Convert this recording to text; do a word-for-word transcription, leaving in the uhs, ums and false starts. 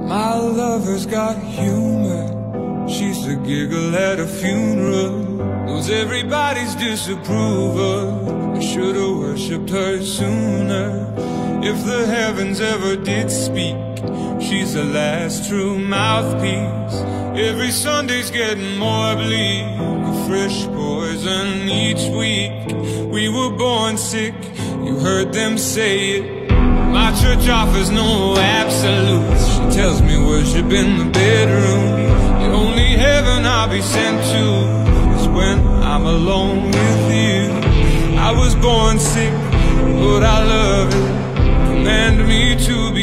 My lover's got humor. She's a giggle at a funeral, knows everybody's disapproval. I should've worshipped her sooner. If the heavens ever did speak, she's the last true mouthpiece. Every Sunday's getting more bleak, a fresh poison each week. We were born sick, you heard them say it. My church offers no absolutes. She tells me worship in the bedroom. The only heaven I'll be sent to is when I'm alone with you. I was born sick, but I love it. Command me to be